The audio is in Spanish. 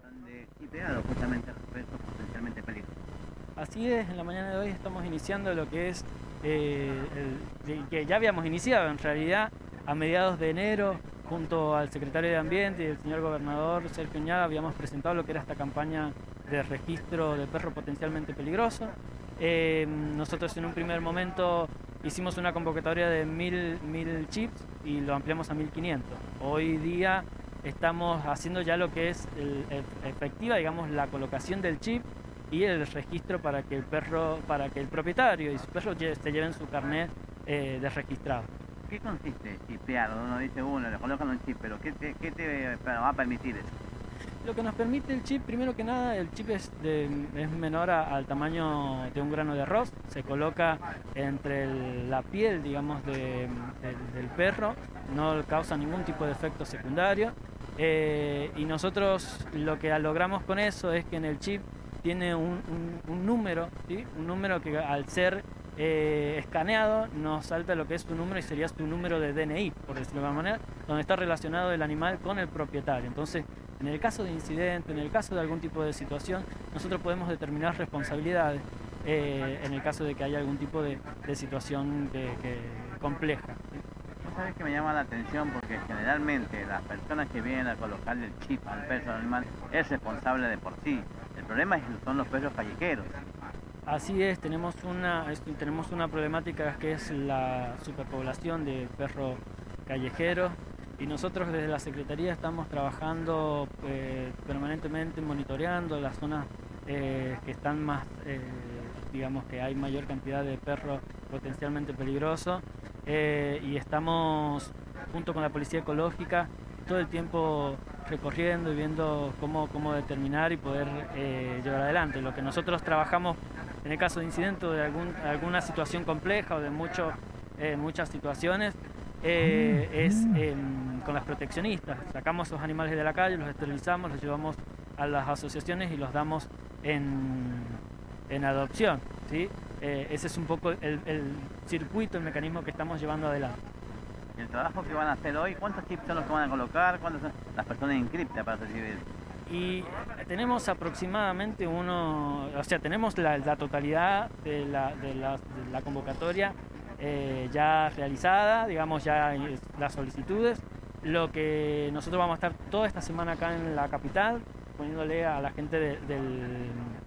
están chipeados justamente a perros potencialmente peligrosos. Así es, en la mañana de hoy estamos iniciando lo que es, que ya habíamos iniciado en realidad a mediados de enero, junto al secretario de Ambiente y el señor gobernador Sergio Uñaga, habíamos presentado lo que era esta campaña de registro de perro potencialmente peligroso. Nosotros en un primer momento hicimos una convocatoria de 1000 chips y lo ampliamos a 1500. Hoy día estamos haciendo ya lo que es efectiva, digamos, la colocación del chip y el registro para que el propietario y su perro se lleven su carnet de registrado. ¿Qué consiste chipeado? Uno dice, le colocan un chip, pero ¿qué te va a permitir eso? Lo que nos permite el chip, primero que nada, el chip es menor al tamaño de un grano de arroz, se coloca entre la piel, digamos, del perro, no causa ningún tipo de efecto secundario, y nosotros lo que logramos con eso es que en el chip tiene un número, ¿sí? Un número que al ser escaneado nos salta lo que es tu número y sería tu número de DNI, por decirlo de alguna manera, donde está relacionado el animal con el propietario. Entonces, en el caso de incidente, en el caso de algún tipo de situación, nosotros podemos determinar responsabilidades en el caso de que haya algún tipo de situación compleja. Vos sabés que me llama la atención porque generalmente las personas que vienen a colocarle el chip al perro animal es responsable de por sí. El problema son los perros callejeros. Así es, tenemos una problemática que es la superpoblación de perros callejeros y nosotros desde la Secretaría estamos trabajando permanentemente monitoreando las zonas que están más, digamos que hay mayor cantidad de perros potencialmente peligrosos y estamos junto con la Policía Ecológica todo el tiempo recorriendo y viendo cómo determinar y poder llevar adelante. Lo que nosotros trabajamos en el caso de incidente o de alguna situación compleja o de muchas situaciones es con las proteccionistas. Sacamos esos animales de la calle, los esterilizamos, los llevamos a las asociaciones y los damos en adopción, ¿sí? Ese es un poco el circuito, el mecanismo que estamos llevando adelante. Y el trabajo que van a hacer hoy, ¿cuántos chips son los que van a colocar? ¿Cuántas son las personas inscritas para recibir? Y tenemos aproximadamente tenemos la totalidad de la convocatoria ya realizada, digamos ya las solicitudes. Lo que nosotros vamos a estar toda esta semana acá en la capital, poniéndole a la gente